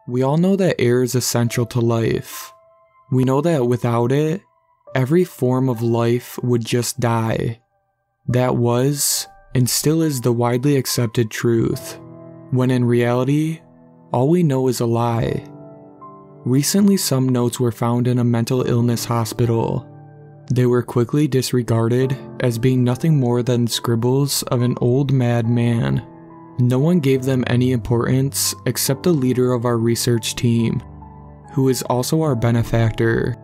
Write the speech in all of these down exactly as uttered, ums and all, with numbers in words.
We all know that air is essential to life. We know that without it, every form of life would just die. That was, and still is, the widely accepted truth, when in reality, all we know is a lie. Recently, some notes were found in a mental illness hospital. They were quickly disregarded as being nothing more than scribbles of an old mad man. No one gave them any importance except the leader of our research team, who is also our benefactor.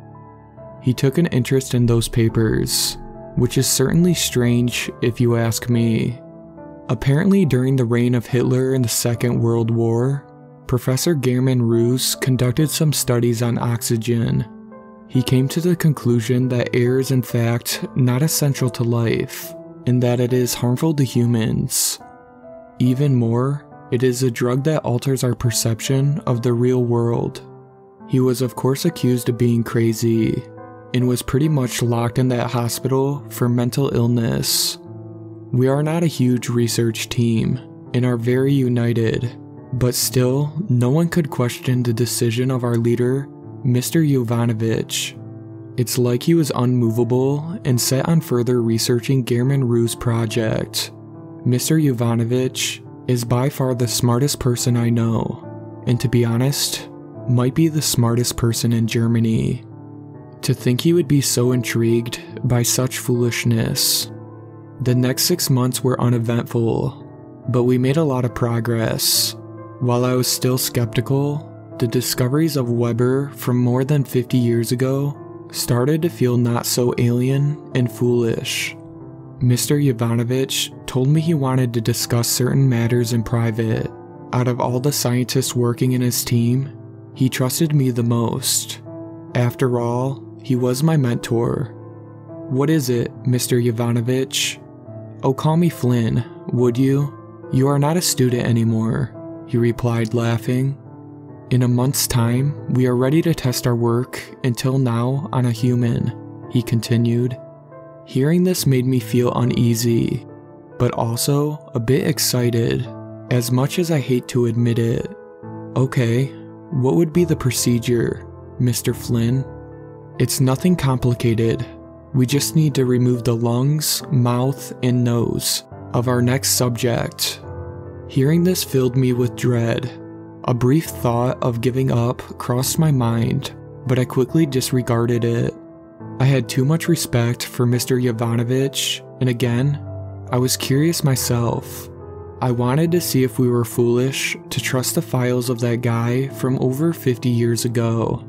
He took an interest in those papers, which is certainly strange if you ask me. Apparently, during the reign of Hitler in the Second World War, Professor German Roos conducted some studies on oxygen. He came to the conclusion that air is in fact not essential to life, and that it is harmful to humans. Even more, it is a drug that alters our perception of the real world. He was of course accused of being crazy, and was pretty much locked in that hospital for mental illness. We are not a huge research team, and are very united, but still, no one could question the decision of our leader, Mister Jovanovic. It's like he was unmovable and set on further researching German Roos' project. Mister Jovanovic is by far the smartest person I know, and to be honest, might be the smartest person in Germany. To think he would be so intrigued by such foolishness. The next six months were uneventful, but we made a lot of progress. While I was still skeptical, the discoveries of Weber from more than fifty years ago started to feel not so alien and foolish. Mister Jovanovic told me he wanted to discuss certain matters in private. Out of all the scientists working in his team, he trusted me the most. After all, he was my mentor. "What is it, Mister Jovanovic?" "Oh, call me Flynn, would you? You are not a student anymore," he replied, laughing. "In a month's time, we are ready to test our work until now on a human," he continued. Hearing this made me feel uneasy, but also a bit excited, as much as I hate to admit it. "Okay, what would be the procedure, Mister Flynn?" "It's nothing complicated. We just need to remove the lungs, mouth, and nose of our next subject." Hearing this filled me with dread. A brief thought of giving up crossed my mind, but I quickly disregarded it. I had too much respect for Mister Jovanovic, and again, I was curious myself. I wanted to see if we were foolish to trust the files of that guy from over fifty years ago.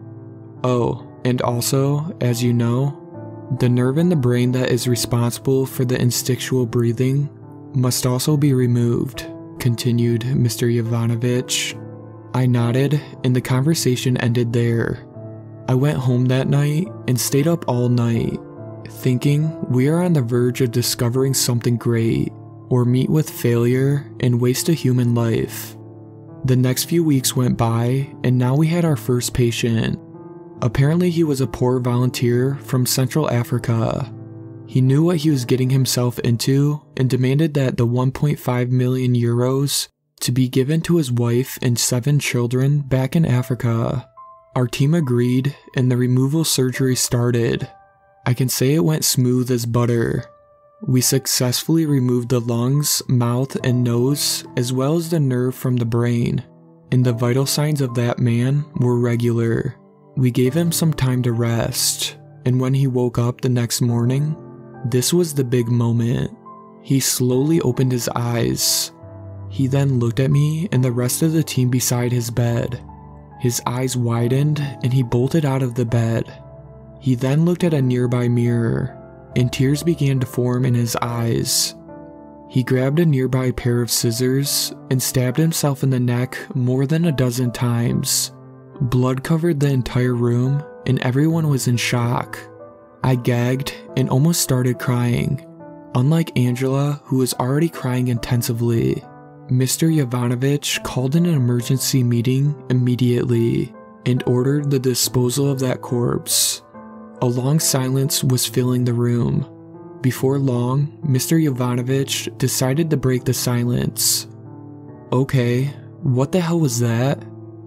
Oh, and also, as you know, the nerve in the brain that is responsible for the instinctual breathing must also be removed, continued Mister Jovanovic. I nodded, and the conversation ended there. I went home that night and stayed up all night, thinking we are on the verge of discovering something great, or meet with failure and waste a human life. The next few weeks went by, and now we had our first patient. Apparently he was a poor volunteer from Central Africa. He knew what he was getting himself into and demanded that the one point five million euros to be given to his wife and seven children back in Africa. Our team agreed, and the removal surgery started. I can say it went smooth as butter. We successfully removed the lungs, mouth, and nose, as well as the nerve from the brain, and the vital signs of that man were regular. We gave him some time to rest, and when he woke up the next morning, this was the big moment. He slowly opened his eyes. He then looked at me and the rest of the team beside his bed. His eyes widened and he bolted out of the bed. He then looked at a nearby mirror, and tears began to form in his eyes. He grabbed a nearby pair of scissors and stabbed himself in the neck more than a dozen times. Blood covered the entire room and everyone was in shock. I gagged and almost started crying. Unlike Angela, who was already crying intensively, Mister Jovanovic called in an emergency meeting immediately and ordered the disposal of that corpse. A long silence was filling the room. Before long, Mister Jovanovic decided to break the silence. "Okay, what the hell was that?"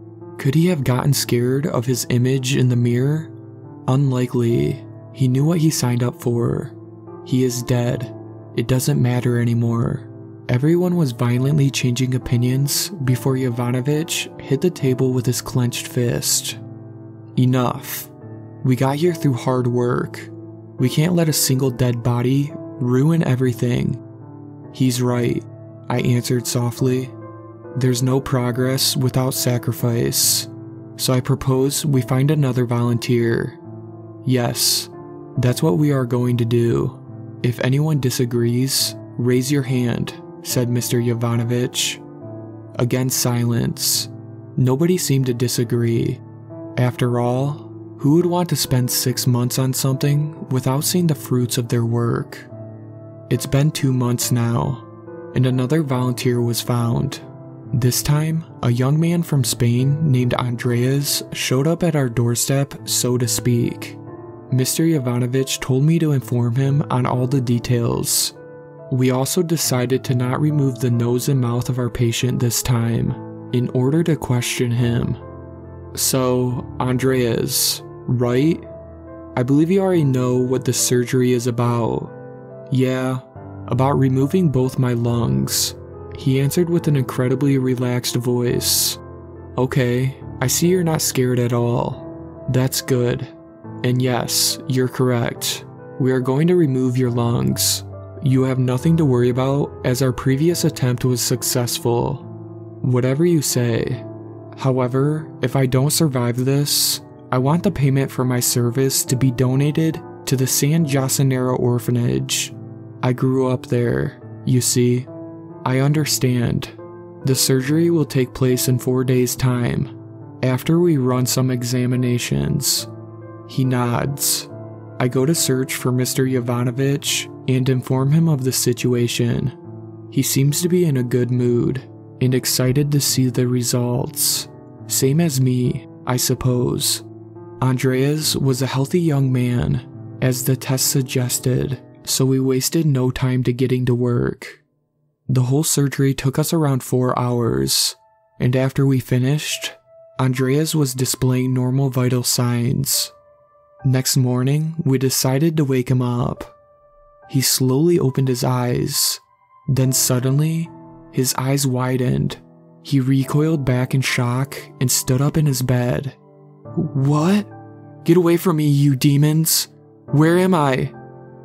Could he have gotten scared of his image in the mirror? Unlikely. He knew what he signed up for. He is dead. It doesn't matter anymore. Everyone was violently changing opinions before Yovanovitch hit the table with his clenched fist. Enough. We got here through hard work. We can't let a single dead body ruin everything. He's right, I answered softly. There's no progress without sacrifice. So I propose we find another volunteer. Yes, that's what we are going to do. If anyone disagrees, raise your hand, said Mister Yovanovitch. Again, silence. Nobody seemed to disagree. After all, who would want to spend six months on something without seeing the fruits of their work? It's been two months now, and another volunteer was found. This time, a young man from Spain named Andreas showed up at our doorstep, so to speak. Mister Yovanovitch told me to inform him on all the details. We also decided to not remove the nose and mouth of our patient this time, in order to question him. So, Andreas, right? I believe you already know what the surgery is about. Yeah, about removing both my lungs, he answered with an incredibly relaxed voice. Okay, I see you're not scared at all. That's good. And yes, you're correct. We are going to remove your lungs. You have nothing to worry about, as our previous attempt was successful. Whatever you say. However, if I don't survive this, I want the payment for my service to be donated to the San Jacinero Orphanage. I grew up there, you see. I understand. The surgery will take place in four days' time, after we run some examinations. He nods. I go to search for Mister Yovanovitch and inform him of the situation. He seems to be in a good mood and excited to see the results. Same as me, I suppose. Andreas was a healthy young man, as the test suggested, so we wasted no time to getting to work. The whole surgery took us around four hours, and after we finished, Andreas was displaying normal vital signs. Next morning, we decided to wake him up. He slowly opened his eyes. Then suddenly, his eyes widened. He recoiled back in shock and stood up in his bed. What? Get away from me, you demons! Where am I?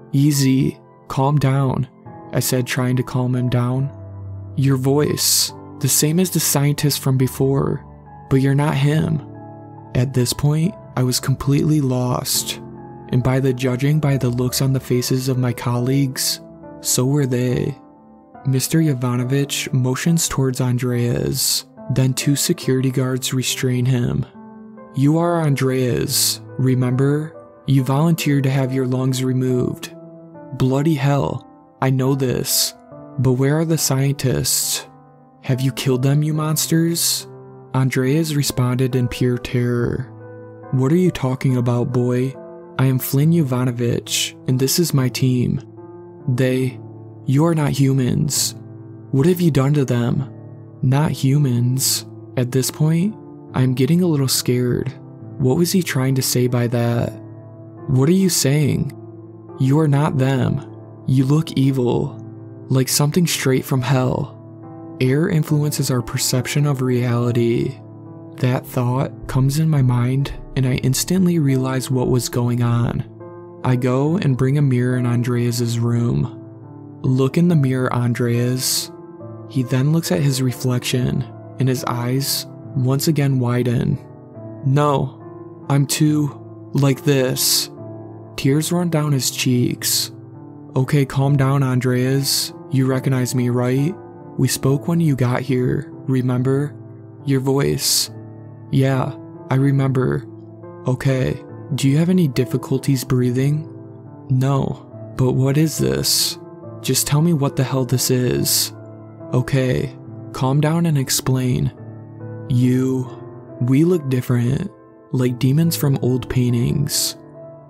Easy. Calm down, I said, trying to calm him down. Your voice, the same as the scientist from before, but you're not him. At this point, I was completely lost, and by the judging by the looks on the faces of my colleagues, so were they. Mister Yovanovitch motions towards Andreas, then two security guards restrain him. You are Andreas, remember? You volunteered to have your lungs removed. Bloody hell, I know this, but where are the scientists? Have you killed them, you monsters? Andreas responded in pure terror. What are you talking about, boy? I am Flynn Yovanovitch, and this is my team. They... You are not humans. What have you done to them? Not humans. At this point, I am getting a little scared. What was he trying to say by that? What are you saying? You are not them. You look evil, like something straight from hell. Air influences our perception of reality. That thought comes in my mind, and I instantly realize what was going on. I go and bring a mirror in Andreas' room. Look in the mirror, Andreas. He then looks at his reflection, and his eyes once again widen. No, I'm too... like this. Tears run down his cheeks. Okay, calm down, Andreas. You recognize me, right? We spoke when you got here, remember? Your voice. Yeah, I remember. Okay, do you have any difficulties breathing? No, but what is this? Just tell me what the hell this is. Okay, calm down and explain. You... We look different, like demons from old paintings.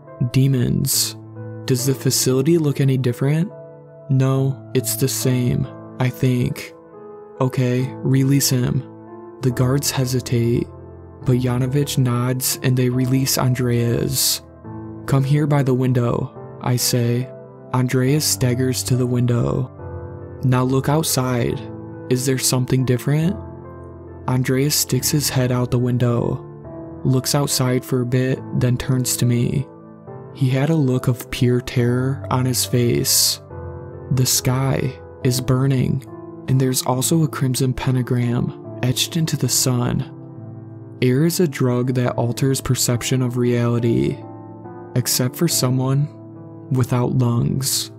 Demons. Does the facility look any different? No, it's the same, I think. Okay, release him. The guards hesitate. but Yanovich nods and they release Andreas. "Come here by the window," I say. Andreas staggers to the window. "Now look outside. Is there something different?" Andreas sticks his head out the window, looks outside for a bit, then turns to me. He had a look of pure terror on his face. The sky is burning, and there's also a crimson pentagram etched into the sun. Air is a drug that alters perception of reality, except for someone without lungs.